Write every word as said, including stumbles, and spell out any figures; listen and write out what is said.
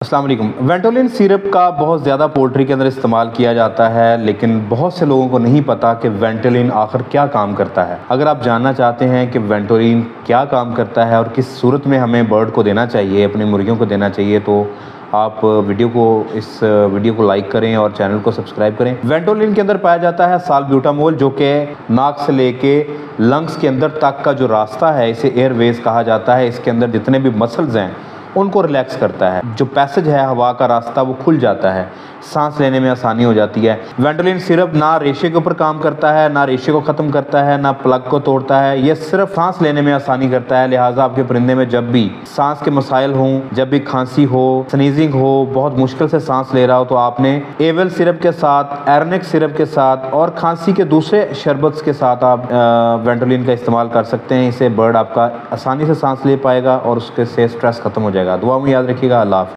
अस्सलाम वालेकुम। Ventolin syrup का बहुत ज़्यादा पोल्ट्री के अंदर इस्तेमाल किया जाता है, लेकिन बहुत से लोगों को नहीं पता कि वेंटोलिन आखिर क्या काम करता है। अगर आप जानना चाहते हैं कि वेंटोलिन क्या काम करता है और किस सूरत में हमें बर्ड को देना चाहिए, अपनी मुर्गियों को देना चाहिए, तो आप वीडियो को इस वीडियो को लाइक करें और चैनल को सब्सक्राइब करें। वेंटोलिन के अंदर पाया जाता है साल्ब्यूटामोल, जो कि नाक से लेके लंग्स के अंदर तक का जो रास्ता है, इसे एयरवेज कहा जाता है। इसके अंदर जितने भी मसल्स हैं उनको रिलैक्स करता है। जो पैसेज है हवा का रास्ता, वो खुल जाता है, सांस लेने में आसानी हो जाती है। वेंटोलिन सिरप ना रेशे के ऊपर काम करता है, ना रेशे को ख़त्म करता है, ना प्लग को तोड़ता है। ये सिर्फ सांस लेने में आसानी करता है। लिहाजा आपके परिंदे में जब भी सांस के मसाइल हों, जब भी खांसी हो, स्नीजिंग हो, बहुत मुश्किल से सांस ले रहा हो, तो आपने एवेल सिरप के साथ, एरनिक सिरप के साथ और खांसी के दूसरे शरबत के साथ आप वेंटोलिन का इस्तेमाल कर सकते हैं। इससे बर्ड आपका आसानी से सांस ले पाएगा और उसके से स्ट्रेस खत्म हो जाएगा। दुआ में याद रखिएगा। अल्लाह हाफ़िज़।